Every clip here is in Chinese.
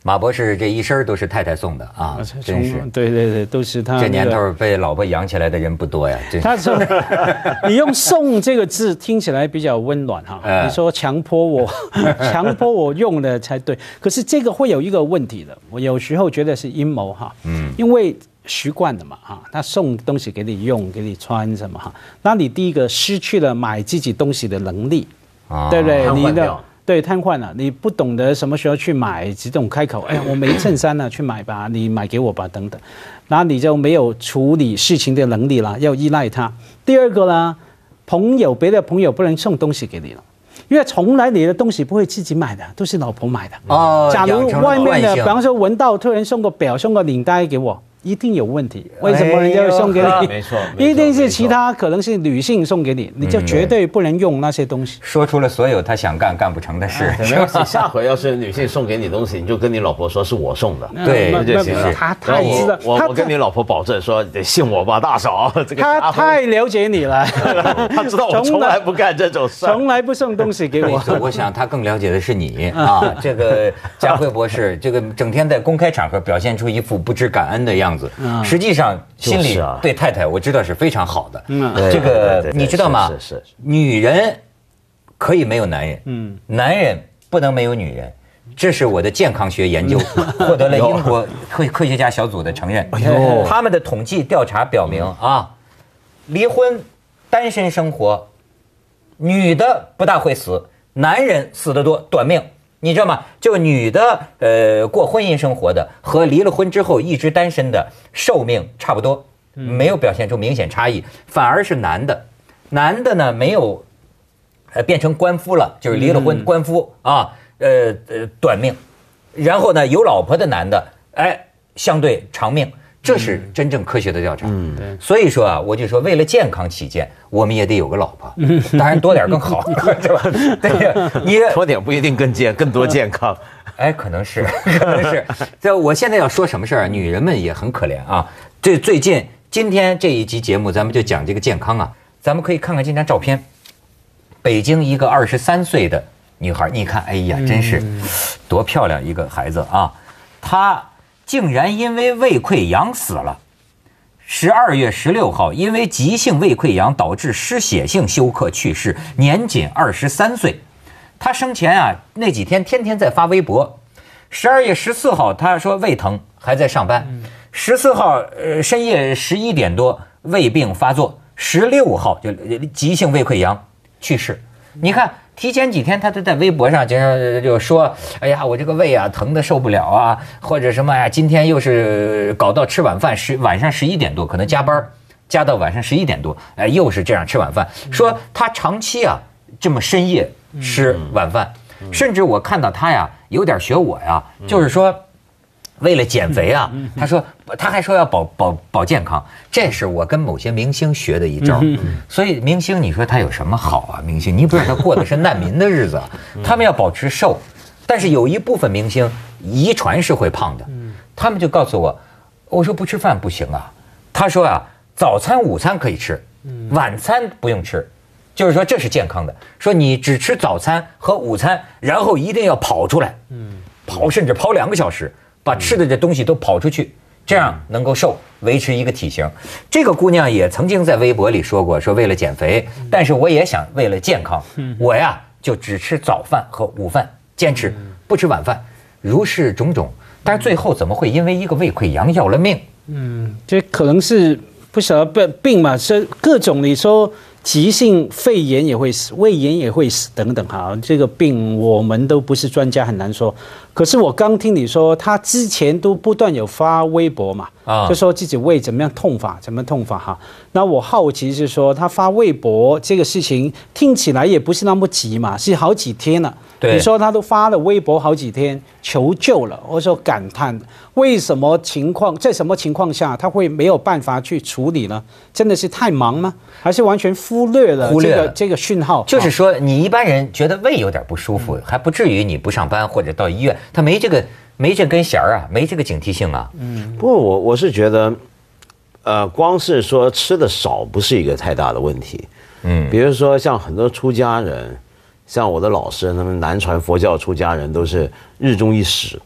马博士这一身都是太太送的啊，真是。 对对对，都是他。 这年头被老婆养起来的人不多呀，真是。 他说，你用送这个字听起来比较温暖哈。你说强迫我用的才对，可是这个会有一个问题的。我有时候觉得是阴谋哈，因为习惯了嘛哈，他送东西给你用，给你穿什么哈，那你第一个失去了买自己东西的能力，对不对？你的。对，瘫痪了，你不懂得什么时候去买，这种开口，哎，我没衬衫了，去买吧，你买给我吧，等等，然后你就没有处理事情的能力了，要依赖他。第二个呢，别的朋友不能送东西给你了，因为从来你的东西不会自己买的，都是老婆买的。哦，假如外面的，比方说文道突然送个表、送个领带给我。一定有问题，为什么人家会送给你？ 没错， 一定是其他可能是女性送给你，你就绝对不能用那些东西。 说出了所有他想干不成的事。 没关系，下回要是女性送给你东西，你就跟你老婆说是我送的， 对， 那就行了。 他太知道， 我跟你老婆保证说得信我吧，大嫂。这个他太了解你了， 他知道我从来不干这种事， 从来不送东西给我。 我想他更了解的是你啊，这个佳慧博士，这个整天在公开场合表现出一副不知感恩的样子，实际上心里对太太我知道是非常好的。这个你知道吗？ 是女人可以没有男人，男人不能没有女人。这是我的健康学研究获得了英国科学家小组的承认。他们的统计调查表明啊，离婚、单身生活，女的不大会死，男人死得多，短命。你知道吗？就女的过婚姻生活的和离了婚之后一直单身的寿命差不多，没有表现出明显差异，反而是男的呢没有变成官夫了，就是离了婚官夫啊，短命，然后呢有老婆的男的相对长命。这是真正科学的调查。对。所以说啊，我就说为了健康起见，我们也得有个老婆，当然多点更好，是吧？对呀，你多点不一定更多健康。 可能是。这我现在要说什么事儿？女人们也很可怜啊。这最近今天这一集节目，咱们就讲这个健康啊。咱们可以看看这张照片，北京一个23岁的女孩，你看，哎呀，真是多漂亮一个孩子啊！她竟然因为胃溃疡死了。12月16号，因为急性胃溃疡导致失血性休克去世，年仅23岁。他生前啊那几天天天在发微博。12月14号，他说胃疼，还在上班。14号深夜11点多胃病发作，16号就急性胃溃疡去世。你看。提前几天他都在微博上经常就说，哎呀，我这个胃啊疼得受不了啊，或者什么呀，今天又是搞到吃晚饭晚上11点多，可能加班加到晚上11点多，又是这样吃晚饭。说他长期啊这么深夜吃晚饭，甚至我看到他呀有点学我呀，就是说为了减肥啊，他还说要保健康，这是我跟某些明星学的一招。所以明星你说他有什么好啊？明星你不知道他过的是难民的日子，他们要保持瘦，但是有一部分明星遗传是会胖的，他们就告诉我说不吃饭不行啊。他说啊，早餐午餐可以吃，晚餐不用吃，就是说这是健康的。说你只吃早餐和午餐，然后一定要跑出来，甚至跑2个小时。把吃的这东西都跑出去，这样能够瘦，维持一个体型。这个姑娘也曾经在微博里说过，说为了减肥，但是我也想为了健康，我呀就只吃早饭和午饭，坚持不吃晚饭，如是种种。但是最后怎么会因为一个胃溃疡要了命？ 这可能是不晓得病嘛，是各种你说。急性肺炎也会死，胃炎也会死，等等哈，这个病我们都不是专家，很难说。可是我刚听你说，他之前都不断有发微博嘛，就说自己胃怎么样痛法哈。那我好奇是说，他发微博这个事情听起来也不是那么急嘛，是好几天了。你说他都发了微博好几天求救了，或者说感叹，为什么在什么情况下他会没有办法去处理呢？真的是太忙吗？还是完全忽略了这个讯号？ 就是说，你一般人觉得胃有点不舒服，还不至于你不上班或者到医院，他没这根弦啊，没这个警惕性啊。 不过我是觉得，光是说吃的少不是一个太大的问题。比如说像很多出家人。像我的老师，他们南传佛教出家人都是日中一食，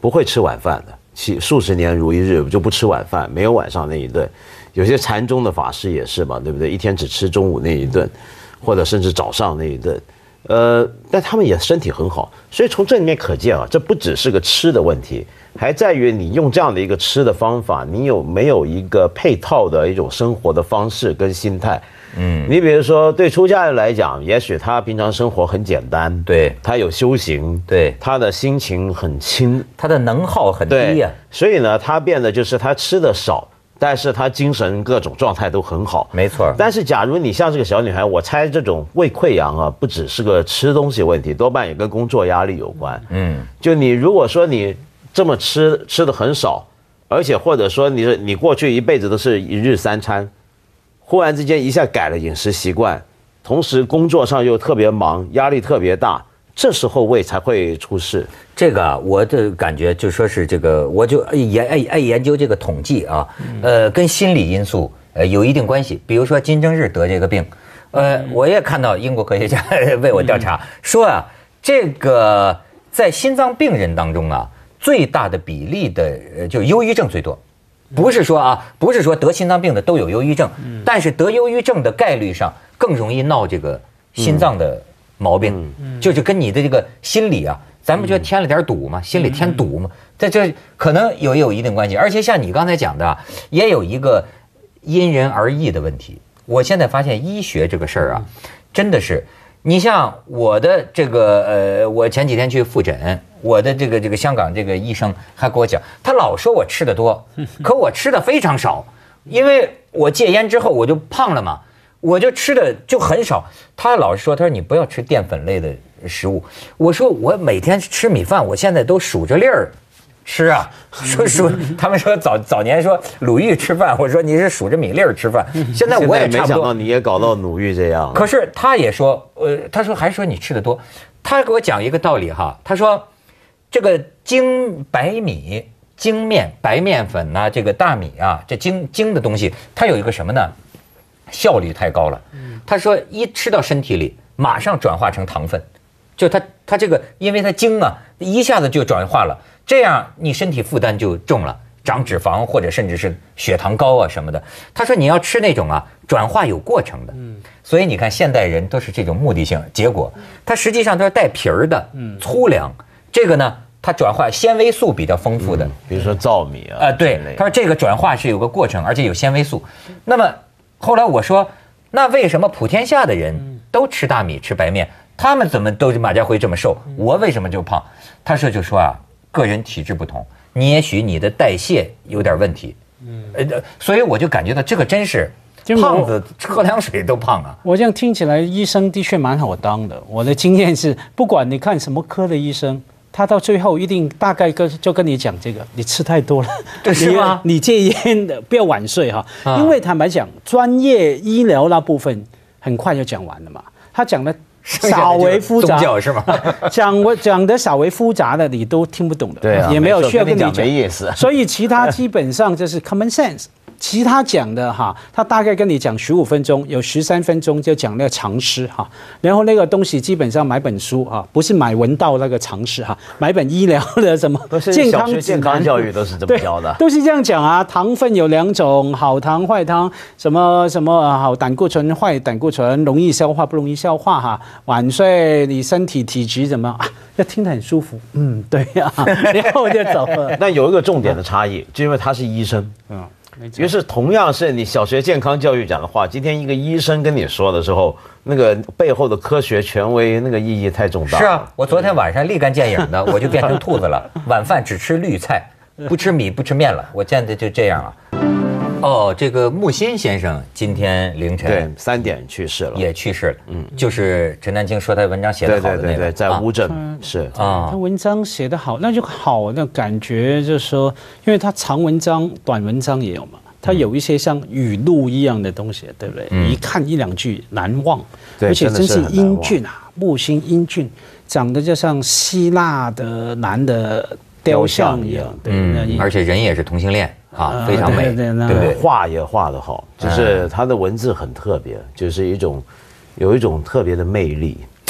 不会吃晚饭的，数十年如一日就不吃晚饭，没有晚上那一顿。有些禅宗的法师也是嘛，对不对？一天只吃中午那一顿，或者甚至早上那一顿。但他们也身体很好，所以从这里面可见啊，这不只是个吃的问题，还在于你用这样的一个吃的方法，你有没有一个配套的一种生活的方式跟心态。你比如说对出家人来讲，也许他平常生活很简单， 对， 他有修行， 对， 他的心情很轻， 他的能耗很低呀， 所以呢，他变得就是他吃的少，但是他精神各种状态都很好， 没错。 但是假如你像这个小女孩，我猜这种胃溃疡啊，不只是个吃东西问题，多半也跟工作压力有关。就你如果说你这么吃的很少，而且或者说你过去一辈子都是一日3餐，忽然之间一下改了饮食习惯，同时工作上又特别忙，压力特别大，这时候胃才会出事。 这个我的感觉就说是这个，我就爱研究这个统计啊，跟心理因素有一定关系。比如说金正日得这个病，我也看到英国科学家为我调查说啊，这个在心脏病人当中啊，最大的比例的就忧郁症最多。不是说得心脏病的都有忧郁症，但是得忧郁症的概率上更容易闹这个心脏的毛病，就是跟你的这个心理啊，咱们觉得添了点堵嘛，心里添堵嘛，这可能有一定关系。而且像你刚才讲的，也有一个因人而异的问题。我现在发现医学这个事儿啊，真的是，你像我的这个我前几天去复诊，我的这个香港这个医生还跟我讲，他老说我吃的多，可我吃的非常少，因为我戒烟之后我就胖了嘛，我就吃的就很少。他老是说，他说你不要吃淀粉类的食物。我说我每天吃米饭，我现在都数着粒儿吃啊，说他们说早年说鲁豫吃饭，我说你是数着米粒儿吃饭，现在我也差不多。 没想到你也搞到鲁豫这样。 可是他也说，他说还是说你吃的多。他给我讲一个道理哈，他说这个精白米、精面、白面粉呐，这个大米啊，这精的东西，它有一个什么呢？效率太高了。他说一吃到身体里，马上转化成糖分，就它这个，因为它精啊，一下子就转化了，这样你身体负担就重了，长脂肪或者甚至是血糖高啊什么的。他说你要吃那种啊，转化有过程的。所以你看现代人都是这种目的性，结果它实际上都是带皮儿的，粗粮。这个呢，它转化纤维素比较丰富的， 比如说糙米啊。 对，他说这个转化是有个过程，而且有纤维素。那么后来我说，那为什么普天下的人都吃大米吃白面，他们怎么都是马家辉这么瘦，我为什么就胖？他说就说啊，个人体质不同，你也许你的代谢有点问题。所以我就感觉到这个真是胖子喝凉水都胖啊。 我这样听起来，医生的确蛮好当的。我的经验是，不管你看什么科的医生，他到最后一定大概就跟你讲这个，你吃太多了， 是吗？ 你戒烟的不要晚睡哈。因为坦白讲，专业医疗那部分很快就讲完了嘛。他讲的稍微复杂， 宗教是吗？ 讲的稍微复杂的你都听不懂的， 对啊， 也没有需要跟你讲， 没意思。 所以其他基本上就是 common sense。其他讲的哈，他大概跟你讲15分钟，有13分钟就讲那个常识哈，然后那个东西基本上买本书哈，不是买文道那个常识哈，买本医疗的什么健康教育都是这么教的， 都是这样讲啊。糖分有2种，好糖坏糖，什么好胆固醇坏胆固醇，容易消化不容易消化哈，晚睡你身体体质怎么啊？要听得很舒服，对呀，然后就走了。 但有一个重点的差异，就因为他是医生，于是同样是你小学健康教育讲的话，今天一个医生跟你说的时候，那个背后的科学权威那个意义太重大了。 是啊，我昨天晚上立竿见影的，我就变成兔子了，晚饭只吃绿菜，不吃米不吃面了，我现在就这样了。这个木心先生今天凌晨对3点去世了， 也去世了。就是陈丹青说他文章写得好的那个， 对，在乌镇是啊，他文章写得好，那就好，那感觉就是说，因为他长文章、短文章也有嘛，他有一些像语录一样的东西，对不对？一看1、2句难忘，而且真是英俊啊，木心英俊，长得就像希腊的男的雕像一样，对， 而且人也是同性恋。非常美，对不对？ 画也画得好，就是他的文字很特别，就是有一种特别的魅力。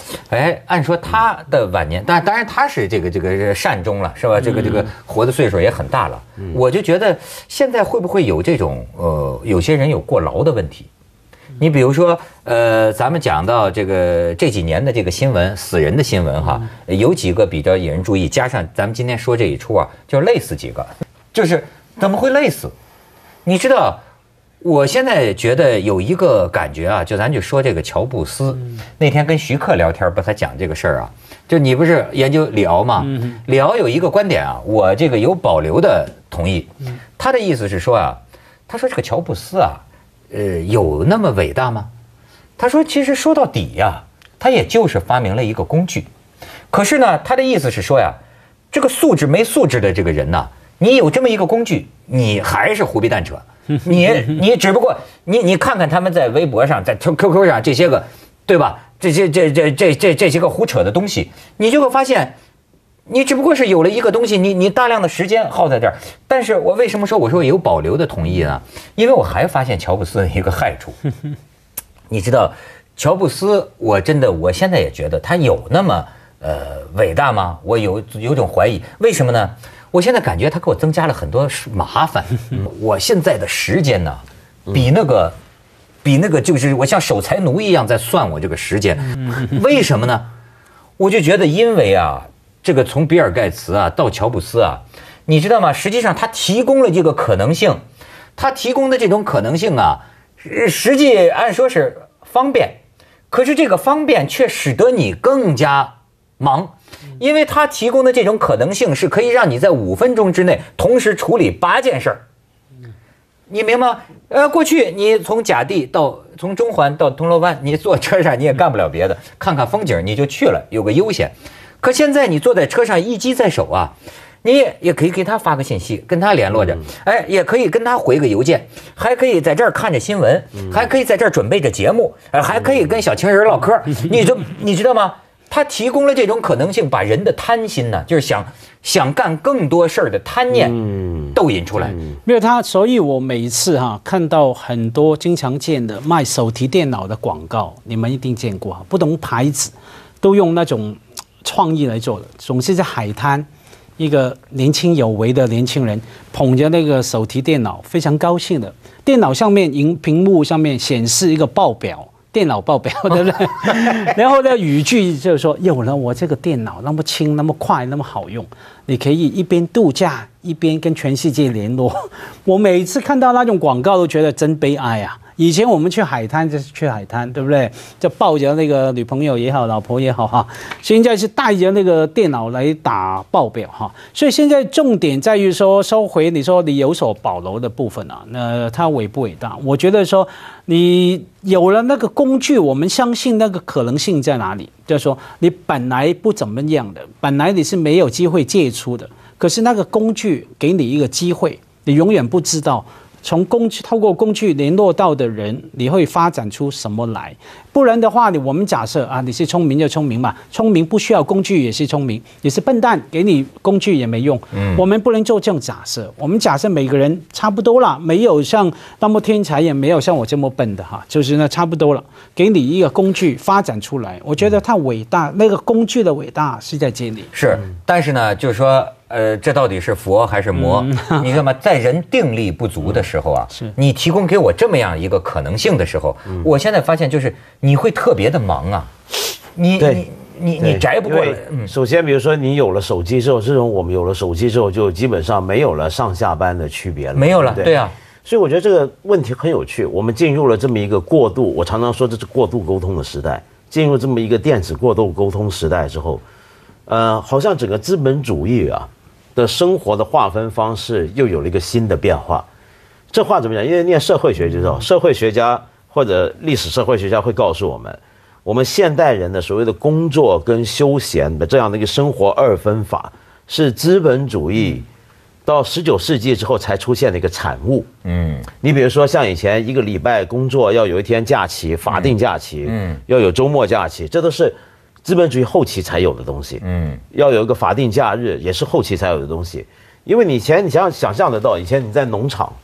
哎，按说他的晚年，当然他是这个善终了，是吧？这个活的岁数也很大了。我就觉得现在会不会有这种有些人有过劳的问题？你比如说，咱们讲到这几年的这个新闻，死人的新闻哈，有几个比较引人注意，加上咱们今天说这一出啊，就累死几个，就是怎么会累死？你知道，我现在觉得有一个感觉啊，就咱就说这个乔布斯，那天跟徐克聊天，不他讲这个事儿啊，就你不是研究李敖吗？李敖有一个观点啊，我这个有保留的同意，他的意思是说啊，他说这个乔布斯啊。有那么伟大吗？他说，其实说到底呀，他也就是发明了一个工具。可是呢，他的意思是说呀，这个素质没素质的这个人呢，你有这么一个工具，你还是胡逼蛋扯。你只不过你看看他们在微博上，在 QQ 上这些个，对吧？这些个胡扯的东西，你就会发现。你只不过是有了一个东西，你大量的时间耗在这儿，但是我为什么说我说有保留的同意呢？因为我还发现乔布斯的一个害处，你知道，乔布斯我现在也觉得他有那么伟大吗？我有种怀疑，为什么呢？我现在感觉他给我增加了很多麻烦，我现在的时间呢，比那个就是我像守财奴一样在算我这个时间，为什么呢？我就觉得因为啊。这个从比尔盖茨啊到乔布斯啊，你知道吗？实际上他提供了这个可能性，他提供的这种可能性啊，实际按说是方便，可是这个方便却使得你更加忙，因为他提供的这种可能性是可以让你在5分钟之内同时处理8件事儿。你明白吗？过去你从甲地从中环到铜锣湾，你坐车上你也干不了别的，看看风景你就去了，有个悠闲。可现在你坐在车上一机在手啊，你也可以给他发个信息，跟他联络着，哎，也可以跟他回个邮件，还可以在这儿看着新闻，还可以在这儿准备着节目，还可以跟小情人唠嗑。你知道吗？他提供了这种可能性，把人的贪心呢，就是想干更多事儿的贪念逗引出来。 没有他，所以我每一次看到很多经常见的卖手提电脑的广告，你们一定见过，不同牌子都用那种创意来做的，总是在海滩，一个年轻有为的年轻人捧着那个手提电脑，非常高兴的。电脑上面屏幕上面显示一个报表，电脑报表，对不对？然后呢，语句就是说，有了我这个电脑那么轻、那么快、那么好用，你可以一边度假一边跟全世界联络。我每次看到那种广告都觉得真悲哀啊！以前我们去海滩就是去海滩，对不对？就抱着那个女朋友也好，老婆也好哈。现在是带着那个电脑来打报表哈。所以现在重点在于说，收回你说你有所保留的部分啊，那它伟不伟大？我觉得说你有了那个工具，我们相信那个可能性在哪里？就是说你本来不怎么样的，本来你是没有机会借出的，可是那个工具给你一个机会，你永远不知道。透过工具联络到的人，你会发展出什么来？不然的话，我们假设啊，你是聪明就聪明嘛，聪明不需要工具也是聪明，你是笨蛋，给你工具也没用。我们不能做这种假设。我们假设每个人差不多了，没有像那么天才，也没有像我这么笨的哈，就是呢差不多了，给你一个工具发展出来，我觉得它伟大，那个工具的伟大是在这里。 是，但是呢，就是说。这到底是佛还是魔？你知道吗？在人定力不足的时候啊，你提供给我这么样一个可能性的时候，我现在发现就是你会特别的忙啊，你摘不过来。 首先，比如说你有了手机之后，我们有了手机之后，就基本上没有了上下班的区别了， 没有了，对啊。 所以我觉得这个问题很有趣。我们进入了这么一个过度，我常常说这是过度沟通的时代。进入这么一个电子过度沟通时代之后，好像整个资本主义啊。的生活的划分方式又有了一个新的变化，这话怎么讲？因为念社会学就知道，社会学家或者历史社会学家会告诉我们现代人的所谓的工作跟休闲的这样的一个生活2分法，是资本主义到19世纪之后才出现的一个产物。你比如说像以前一个礼拜工作要有一天假期，法定假期，要有周末假期，这都是资本主义后期才有的东西，要有一个法定假日，也是后期才有的东西。因为你以前你想象得到，以前你在农场，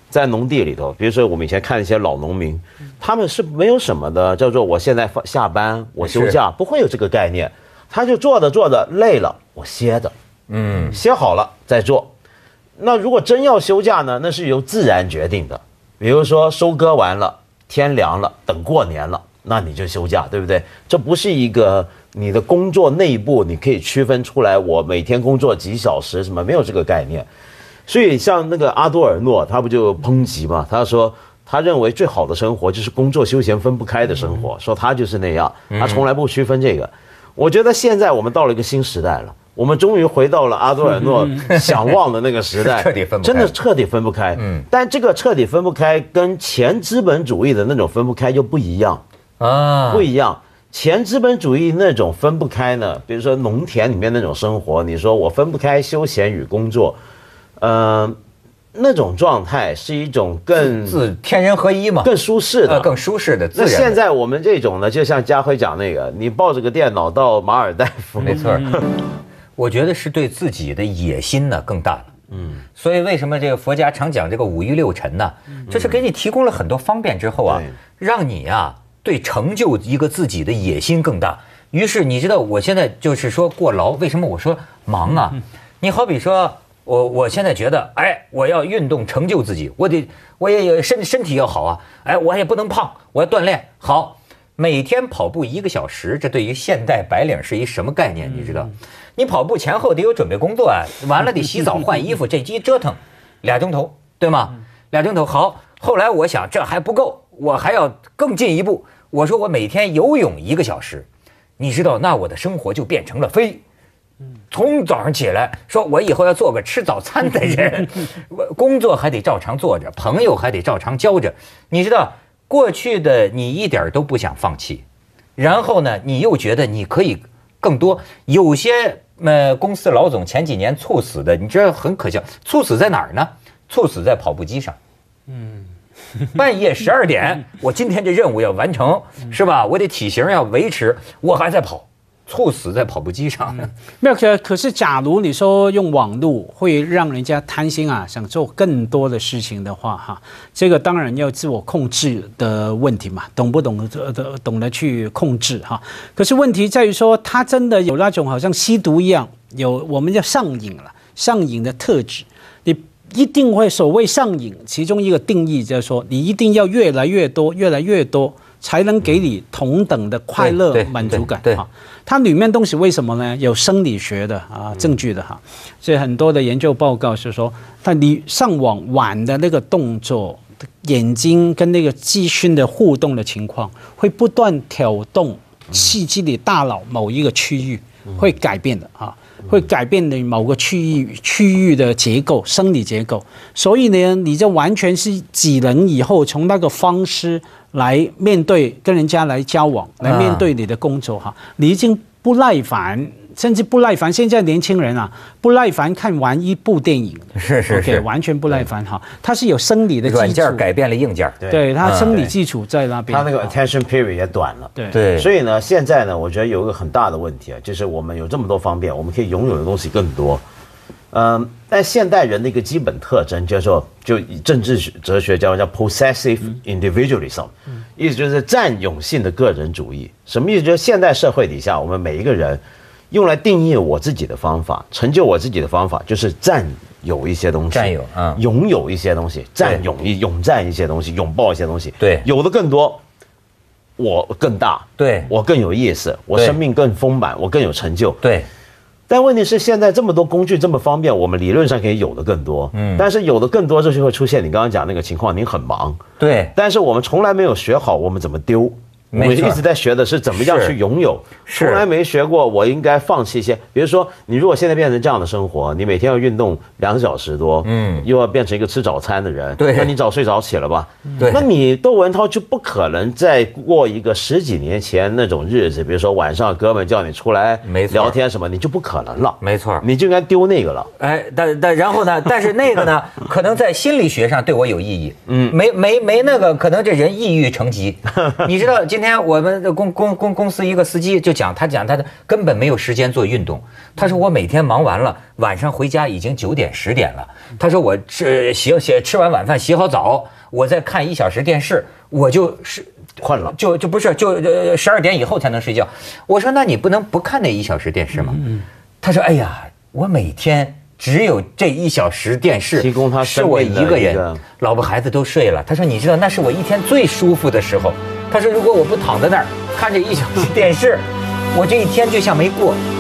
在农地里头，比如说我们以前看一些老农民，他们是没有什么的叫做我现在下班我休假，不会有这个概念，他就做着累了我歇着，歇好了再做。那如果真要休假呢，那是由自然决定的，比如说收割完了，天凉了，等过年了，那你就休假，对不对？这不是一个你的工作内部你可以区分出来，我每天工作几小时什么，没有这个概念。所以像那个阿多尔诺，他不就抨击嘛？他说他认为最好的生活就是工作休闲分不开的生活，说他就是那样，他从来不区分这个。我觉得现在我们到了一个新时代了，我们终于回到了阿多尔诺想望的那个时代， 彻底分不开， 真的彻底分不开。但这个彻底分不开跟前资本主义的那种分不开又不一样啊，不一样。前资本主义那种分不开呢，比如说农田里面那种生活，你说我分不开休闲与工作。那种状态是一种更天人合一嘛， 更舒适的， 更舒适的。自然的。 那现在我们这种呢，就像家辉讲那个，你抱着个电脑到马尔代夫， 没错。我觉得是对自己的野心呢更大了。所以为什么这个佛家常讲这个五欲六尘呢？这是给你提供了很多方便之后啊，让你啊对成就一个自己的野心更大。于是你知道，我现在就是说过劳，为什么我说忙啊？你好比说。我现在觉得，哎，我要运动成就自己，我也有身体要好啊，哎，我也不能胖，我要锻炼好，每天跑步1个小时，这对于现代白领是一什么概念？你知道，你跑步前后得有准备工作啊，完了得洗澡换衣服，这一折腾2钟头，对吗？2钟头好，后来我想这还不够，我还要更进一步，我说我每天游泳1个小时，你知道，那我的生活就变成了飞。从早上起来说，我以后要做个吃早餐的人，工作还得照常做着，朋友还得照常交着。你知道，过去的你一点都不想放弃，然后呢，你又觉得你可以更多。有些公司老总前几年猝死的，你知道很可笑，猝死在哪儿呢？猝死在跑步机上。半夜12点，我今天这任务要完成，是吧？我得体型要维持，我还在跑。猝死在跑步机上， 没有。可是，假如你说用网络会让人家贪心啊，想做更多的事情的话，哈，这个当然要自我控制的问题嘛，懂不懂得去控制哈？可是问题在于说，他真的有那种好像吸毒一样，有我们叫上瘾的特质，你一定会所谓上瘾，其中一个定义就是说，你一定要越来越多，才能给你同等的快乐满足感哈。它里面东西为什么呢？有生理学的证据的哈，所以很多的研究报告是说，你上网晚的那个动作，眼睛跟那个资讯的互动的情况，会不断挑动刺激你大脑某一个区域，会改变的哈。会改变你某个区域的结构，生理结构。所以呢，你就完全是几人以后从那个方式来面对跟人家来交往，来面对你的工作哈，你已经不耐烦。甚至不耐烦，现在年轻人啊，不耐烦看完一部电影， 是， 完全不耐烦哈。它是有生理的基础， 软件改变了硬件， 对，它生理基础在那边， 它那个 attention period 也短了， 对。 所以呢，现在呢，我觉得有一个很大的问题啊，就是我们有这么多方便，我们可以拥有的东西更多，但现代人的一个基本特征叫做，就政治哲学叫 possessive individualism，意思就是占有性的个人主义。什么意思？就是现代社会底下，我们每一个人。用来定义我自己的方法，成就我自己的方法，就是占有一些东西，拥有一些东西，拥占一些东西，拥抱一些东西， 对， 有的更多，我更大， 对， 我更有意思，我生命更丰满，我更有成就， 对。 但问题是，现在这么多工具这么方便，我们理论上可以有的更多，但是有的更多，这就会出现你刚刚讲那个情况，你很忙， 对， 但是我们从来没有学好我们怎么丢。我们一直在学的是怎么样去拥有，从来没学过我应该放弃一些。比如说，你如果现在变成这样的生活，你每天要运动2小时多，又要变成一个吃早餐的人， 对， 那你早睡早起了吧？ 对， 那你窦文涛就不可能再过一个10几年前那种日子，比如说晚上哥们叫你出来聊天什么，你就不可能了。 没错， 你就应该丢那个了。 哎，但然后呢？但是那个呢，可能在心理学上对我有意义。没那个，可能这人抑郁成疾。你知道今今天我们的公司一个司机就讲他的根本没有时间做运动。他说我每天忙完了，晚上回家已经9点10点了。他说我吃完晚饭洗好澡，我再看1小时电视，我就是困了， 就不是12点以后才能睡觉。我说那你不能不看那1小时电视吗？他说哎呀，我每天只有这1小时电视提供他是我一个人，老婆孩子都睡了。他说你知道那是我一天最舒服的时候。他说如果我不躺在那儿看这1小时电视，我这一天就像没过。